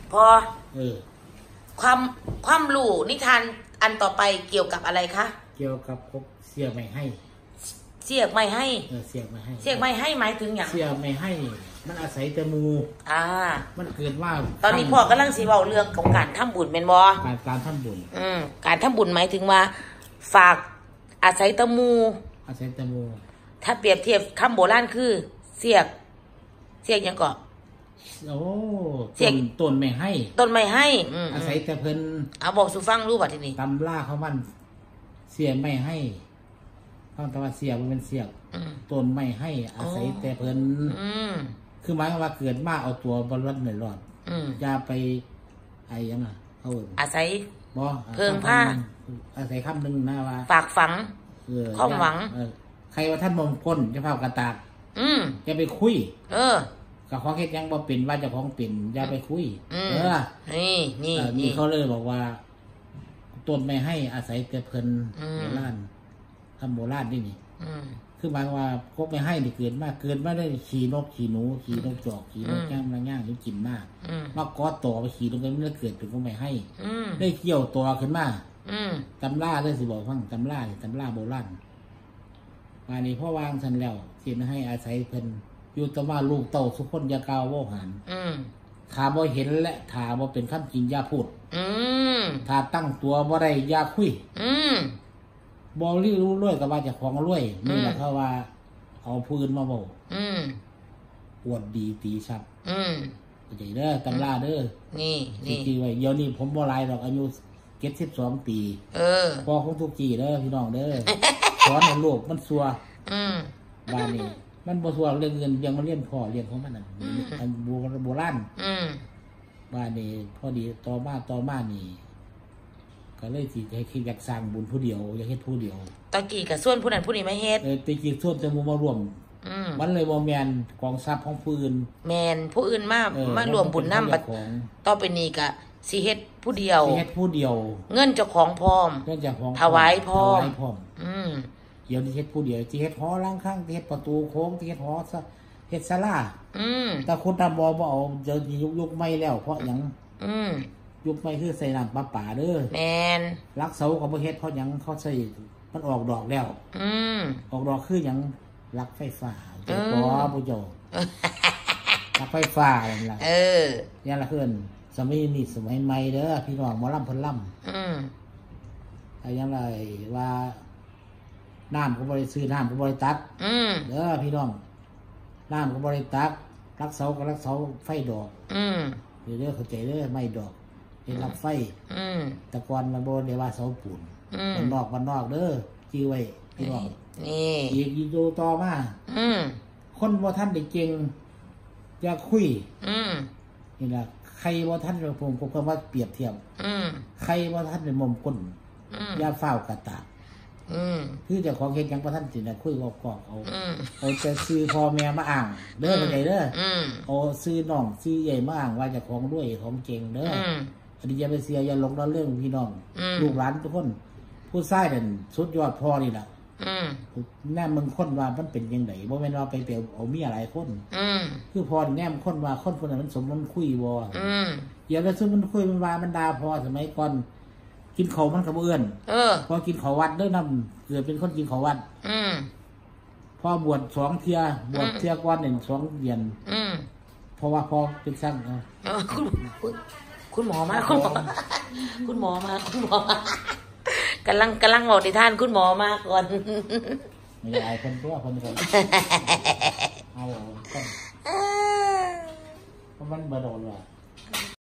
พอความรู้นิทานอันต่อไปเกี่ยวกับอะไรคะเกี่ยวกับเสียไม่ให้เสียไม่ให้เสียไม่ให้เสียไม่ให้หมายถึงอย่างเสียไม่ให้มันอาศัยแต่มูมันเกิดว่าตอนนี้พ่อกำลังสีเบาเรื่องของการทำบุญเป็นบ่การทำบุญการทำบุญหมายถึงว่าฝากอาศัยตะมูถ้าเปรียบเทียบคำโบราณคือเสียกยังก่อเสียกต้นไม่ให้อาศัยแต่เพิ่นเอาบอกสุฟังรู้ป่ะทีนี้ตำล่าเขามันเสียไม่ให้ฟังแต่ว่าเสียมันเป็นเสียกต้นไม่ให้อาศัยแต่เพิ่นคือหมายว่าเกิดมาเอาตัวบรรลุในรอดอย่าไปยังอ่ะเขาอาศัยบ่เพิ่งผ้าอาศัยคำหนึ่งนะว่าฝากฝังความหวังใครว่าท่านมงคลจะเฝ้ากระตากจะไปคุยกับของเฮ็ดยังบ่เป็นว่าจะของเป็นอย่าไปคุยนี่เขาเลยบอกว่าต้นไม่ให้อาศัยแต่เพิ่นโบราณทำโบราณนี่คือหมายว่าพวกไม่ให้นี่เกิดมาได้ขี่นกขี่หนูขี่นกจอกขี่นกย่างย่างนี่กินมากมากอดต่อไปขี่ลงไปไม่ได้เกิดเป็นพวกไม่ให้ได้เกี่ยวตัวขึ้นมาตำล่าเลยสิบอกฟังตำล่าโบราณมานี่พ่อวางสันแล้วที่ไม่ให้อาศัยเพิ่นอยู่แต่ว่าลูกเต่าสุขคนยากาวโวหันถ้าบ่เห็นและถ้าบ่เป็นคำจริงอย่าพูดถ้าตั้งตัวบ่ได้อย่าคุยบ่รู้รวยกับว่าจะของรวยนี่แหละเขาว่าเอาพื้นมาบอกปวดดีตีชับเข้าใจเด้อตำราเด้อนี่ที่ไว้เดี๋ยวนี้ผมบ่หลายดอกอายุ72 ปีพอของทุกจีเด้อพี่น้องเด้อสอนให้โลกมันซัวบ้านนี้มันบ่ซัวเรื่องเงินยังมาเรียนพ่อเรียนของมันน่ะอันโบราณบ้านนี้พอดีต่อมานี่ก็เลยสิให้คิดอยากสร้างบุญผู้เดียวอยากเฮ็ดผู้เดียวตะกี้กับส่วนผู้นั้นผู้นี้ไม่เฮ็ดตะกี้ส่วนจะมารวมมันเลยบ่แม่นกองทรัพย์ของผู้อื่นแม่นผู้อื่นมารวมบุญนำบัดต่อไปนี้ก็สิเฮ็ดผู้เดียวเงินเจ้าของพร้อมถวายพร้อมเดี๋ยวนี้เฮ็ดผู้เดียวสิเฮ็ดหอหลังข้างสิเฮ็ดประตูโค้งสิเฮ็ดหอเฮ็ดศาลาแต่คนตาบ่เอาเดี๋ยวนี้ยุคใหม่แล้วเพราะหยังยุคใหม่คือใส่น้ำประปาเด้อแม่นรักเสาก็บ่เฮ็ดเพราะหยังเขาใส่มันออกดอกแล้วออกดอกคือหยังรักไฟฟ้าเจ้าบ่ผู้เจ้ารักไฟฟ้านั่นล่ะนี่ล่ะเพิ่นสมัยนี้สมัยใหม่เด้อพี่น้องหมอลำเพิ่นลำยังไงว่าน้ำก็บ่ได้ซื้อน้ำก็บ่ได้ตักเด้อพี่น้องน้ำก็บ่ได้ตักรักเสาก็รักเสาไฟดอกเด้อเข้าใจเด้อไม่ดอกเป็นรับไฟตะกอนมาโบนเดี๋ยวว่าเสาปูนวันนอกเด้อจี้ไว้พี่น้องอีกดูต่อมาคนว่าท่านได้เก่งอย่าคุยนี่แหละใครว่าท่านผมก็ว่าเปรียบเทียบใครว่าท่านเป็นมมก้นอย่าเฝ้ากระตากคือจะของเห็นยังว่าท่านสินะคุยกอกเอาจะซื้อพ่อแม่มาอ่างเด้อเป็นไงเด้อเอาซื้อน้องซื้อใหญ่มาอ่างว่าจะของด้วยของเก่งเด้ออันนี้อย่าไปเสียอย่าหลงเรื่องพี่น้องลูกหลานทุกคนผู้ชายเป็นสุดยอดพ่อนี่แหละแน่มึงคนว่ามันเป็นยังไงบ่แม่นว่าไปเปลี่ยวเอาเมียหลายคนคือพอแน่มคนว่าคนนั้นมันสมมันคุยบ่อย่าไปซึ่งมันคุยมันว่ามันด่าพอสมัยก่อนกินเขามันกับเอื้อนพอกินเขาวัดด้วยนำเกิดเป็นคนกินเขาวัดพอบวช2 เที่ยบวชเที่ยก่อน1-2 เดือนเพราะว่าพอเป็นช่างคุณหมอมากำลังบอกที่ท่านคุณหมอมาก่อนไม่ได้คนตัวคนเอามันบาโดนว่ะ